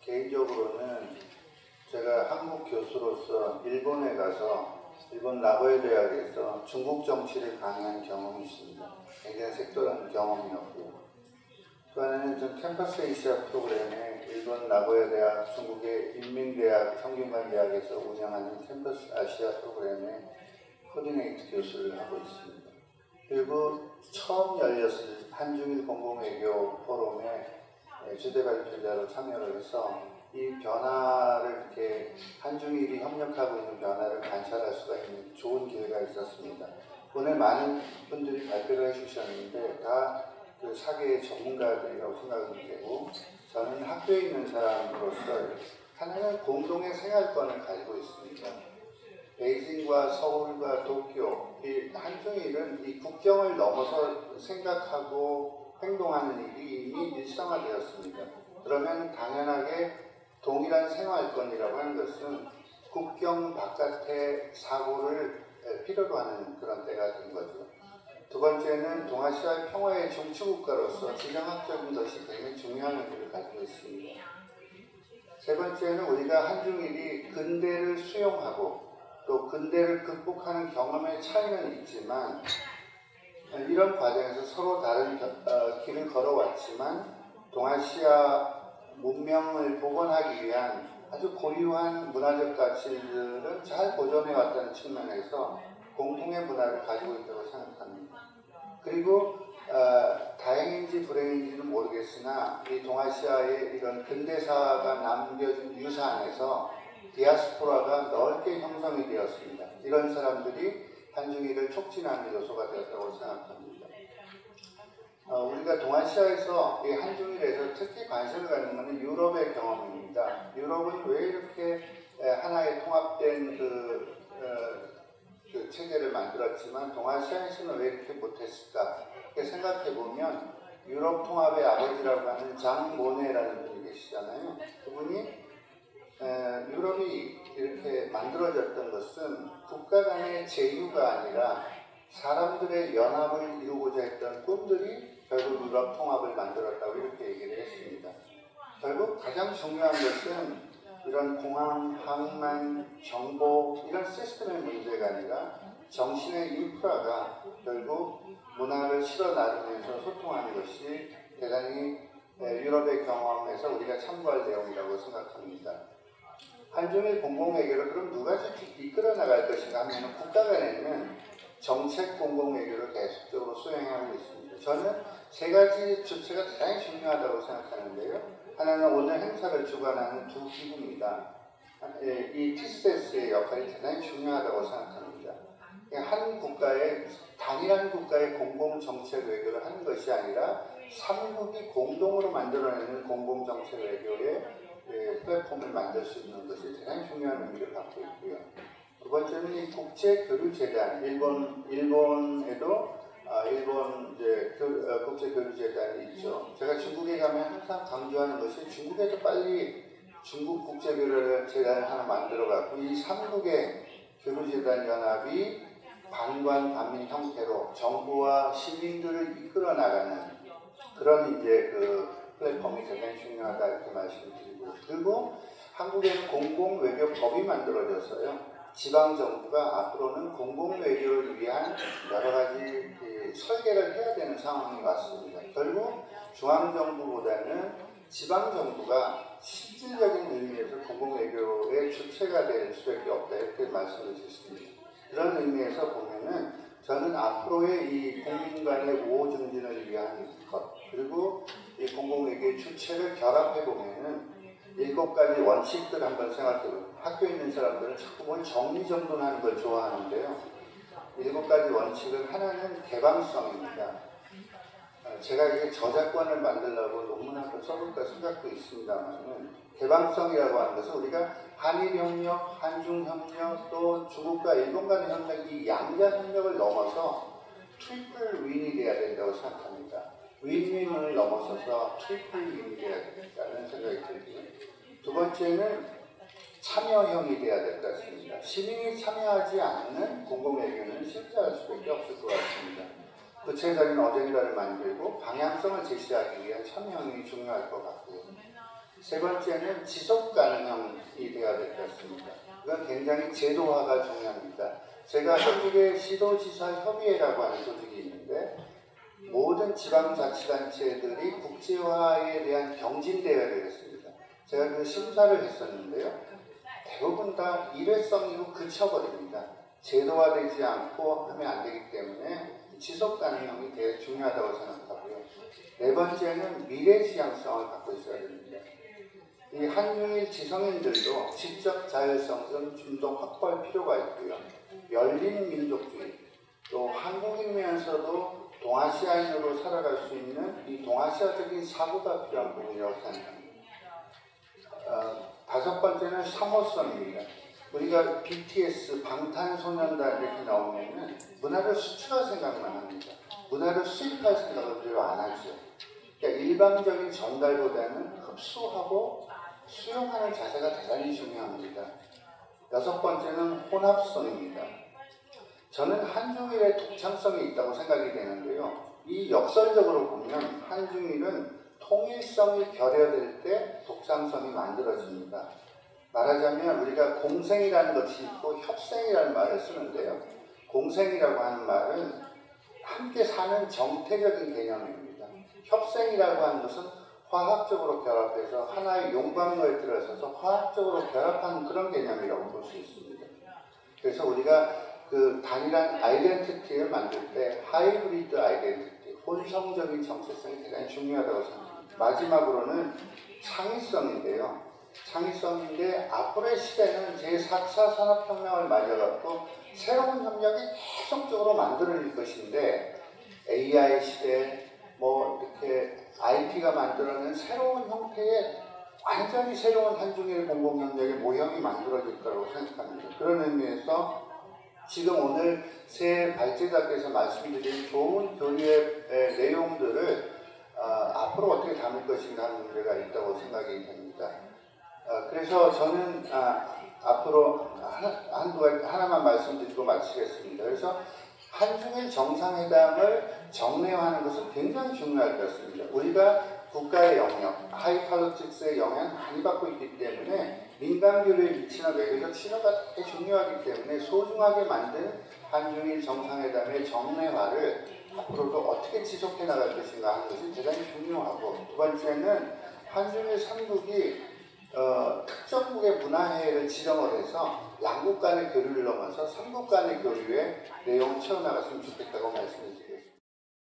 개인적으로는 제가 한국 교수로서 일본에 가서 일본 나고야 대학에서 중국 정치를 강의한 경험이 있습니다. 굉장히 색다른 경험이었고요. 또 하나는 좀 캠퍼스 에이시아 프로그램에 일본 나고야 대학, 중국의 인민대학, 성균관대학에서 운영하는 캠퍼스 아시아 프로그램에 코디네이트 교수를 하고 있습니다. 그리고 처음 열렸을 한중일 공공외교 포럼에 주대 발표자로 참여를 해서 이 변화를 이렇게 한중일이 협력하고 있는 변화를 관찰할 수가 있는 좋은 기회가 있었습니다. 오늘 많은 분들이 발표를 해주셨는데 다 그 사계의 전문가들이라고 생각이 되고 저는 학교에 있는 사람으로서 하나는 공동의 생활권을 가지고 있습니다. 베이징과 서울과 도쿄, 이 한중일은 이 국경을 넘어서 생각하고 행동하는 일이 이미 일상화되었습니다. 그러면 당연하게 동일한 생활권이라고 하는 것은 국경 바깥의 사고를 필요로 하는 그런 때가 된 거죠. 두 번째는 동아시아의 평화의 중추국가로서 지정학적인 것이 굉장히 중요한 의미를 가지고 있습니다. 세 번째는 우리가 한중일이 근대를 수용하고 또 근대를 극복하는 경험의 차이는 있지만 이런 과정에서 서로 다른 길을 걸어왔지만 동아시아 문명을 복원하기 위한 아주 고유한 문화적 가치들은 잘 보존해왔다는 측면에서 공통의 문화를 가지고 있다고 생각합니다. 그리고 다행인지 불행인지는 모르겠으나 이 동아시아의 이런 근대사가 남겨준 유산에서 디아스포라가 넓게 형성이 되었습니다. 이런 사람들이 한중일을 촉진하는 요소가 되었다고 생각합니다. 우리가 동아시아에서 이 한중일에서 특히 관심을 갖는 것은 유럽의 경험입니다. 유럽은 왜 이렇게 하나의 통합된 그 체제를 만들었지만 동아시아에서는 왜 이렇게 못했을까? 생각해보면 유럽 통합의 아버지라고 하는 장 모네라는 분이 계시잖아요. 그분이 유럽이 이렇게 만들어졌던 것은 국가 간의 제휴가 아니라 사람들의 연합을 이루고자 했던 꿈들이 결국 유럽 통합을 만들었다고 이렇게 얘기를 했습니다. 결국 가장 중요한 것은 이런 공항, 항만, 정보 이런 시스템의 문제가 아니라 정신의 인프라가 결국 문화를 실어 나르면서 소통하는 것이 대단히 유럽의 경험에서 우리가 참고할 내용이라고 생각합니다. 한중일 공공외교를 그럼 누가 이끌어 나갈 것인가 하면 국가 간에는 정책 공공외교를 계속적으로 수행하고 있습니다. 저는 세 가지 주체가 대단히 중요하다고 생각하는데요. 하나는 오늘 행사를 주관하는 두 기구입니다. 이 TSS의 역할이 대단히 중요하다고 생각합니다. 한 국가의 단일한 국가의 공공정책 외교를 하는 것이 아니라 3국이 공동으로 만들어내는 공공정책 외교의 플랫폼을 만들 수 있는 것이 대단히 중요한 의미를 갖고 있고요. 두 번째는 이 국제교류재단, 일본에도 일본 이제 국제교류재단이 있죠. 제가 중국에 가면 항상 강조하는 것이 중국에도 빨리 중국 국제교류재단을 하나 만들어갖고 이 3국의 교류재단 연합이 반관 반민 형태로 정부와 시민들을 이끌어 나가는 그런 이제 그 플랫폼이 대단히 중요하다 이렇게 말씀드리고요. 그리고 한국에는 공공외교법이 만들어졌어요. 지방정부가 앞으로는 공공외교를 위한 여러 가지 설계를 해야 되는 상황이 왔습니다. 결국 중앙정부보다는 지방정부가 실질적인 의미에서 공공외교의 주체가 될 수밖에 없다 이렇게 말씀을 드렸습니다. 그런 의미에서 보면은 저는 앞으로의 이 국민 간의 우호 증진을 위한 것 그리고 이 공공외교의 주체를 결합해 보면은 7가지 원칙들 한번 생각해보면 학교에 있는 사람들은 자꾸 뭘 정리정돈하는 걸 좋아하는데요. 7가지 원칙은 하나는 개방성입니다. 제가 이게 저작권을 만들려고 논문 한번 써볼까 생각도 있습니다만 개방성이라고 하는 것은 우리가 한일협력, 한중협력 또 중국과 일본 간의 협력 이 양자협력을 넘어서 트리플 윈이 돼야 된다고 생각합니다. 윈윈을 넘어서서 트리플 윈이 돼야 된다는 생각이 들고요. 두 번째는 참여형이 돼야 될 것 같습니다. 시민이 참여하지 않는 공공외교는 실패할 수밖에 없을 것 같습니다. 구체적인 어젠다를 만들고 방향성을 제시하기 위한 참여형이 중요할 것 같고요. 세 번째는 지속 가능형이 되어야 될 것 같습니다. 이건 굉장히 제도화가 중요합니다. 제가 한국의 시도지사협의회라고 하는 조직이 있는데 모든 지방자치단체들이 국제화에 대한 경진대회가 되겠습니다. 제가 그 심사를 했었는데요. 대부분 다 일회성이고 그쳐버립니다. 제도화되지 않고 하면 안 되기 때문에 지속 가능형이 되게 중요하다고 생각하고요. 네 번째는 미래지향성을 갖고 있어야 됩니다. 이 한중일 지성인들도 지적 자율성을 좀 더 확보할 필요가 있고요. 열린 민족주의, 또 한국인이면서도 동아시아인으로 살아갈 수 있는 이 동아시아적인 사고가 필요한 부분이라고 생각합니다. 다섯 번째는 상호성입니다. 우리가 BTS, 방탄소년단 이렇게 나오면은 문화를 수출할 생각만 합니다. 문화를 수입할 생각을 별로 안 하죠. 그러니까 일방적인 전달보다는 흡수하고 수용하는 자세가 대단히 중요합니다. 여섯 번째는 혼합성입니다. 저는 한중일의 독창성이 있다고 생각이 되는데요. 이 역설적으로 보면 한중일은 통일성이 결여될 때 독창성이 만들어집니다. 말하자면 우리가 공생이라는 것이 있고 협생이라는 말을 쓰는데요. 공생이라고 하는 말은 함께 사는 정태적인 개념입니다. 협생이라고 하는 것은 화학적으로 결합해서 하나의 용광로에 들어서서 화학적으로 결합하는 그런 개념이라고 볼 수 있습니다. 그래서 우리가 그 단일한 아이덴티티를 만들 때 하이브리드 아이덴티티, 혼성적인 정체성이 대단히 중요하다고 생각합니다. 마지막으로는 창의성인데요. 창의성인데 앞으로의 시대는 제4차 산업혁명을 맞아갖고 새로운 협력이 계속적으로 만들어질 것인데 AI 시대, 뭐 이렇게 IT가 만들어낸 새로운 형태의 완전히 새로운 한중일 공공협력의 모형이 만들어질 거라고 생각합니다. 그런 의미에서 지금 오늘 새 발제자께서 말씀드린 좋은 교류의 내용들을 앞으로 어떻게 담을 것인가 하는 문제가 있다고 생각이 됩니다. 그래서 저는 앞으로 하나만 말씀드리고 마치겠습니다. 그래서 한중일 정상회담을 정례화하는 것은 굉장히 중요할 것 같습니다. 우리가 국가의 영역, 하이팔로틱스의 영향을 많이 받고 있기 때문에 민간교류에 미치는 외교적 신호가 되게 중요하기 때문에 소중하게 만든 한중일 정상회담의 정례화를 앞으로도 어떻게 지속해 나갈 것인가 하는 것이 대단히 중요하고, 두 번째는 한중일 3국이 특정국의 문화회를 지정을 해서 양국 간의 교류를 넘어서 3국 간의 교류에 내용을 채워나갔으면 좋겠다고 말씀드립니다.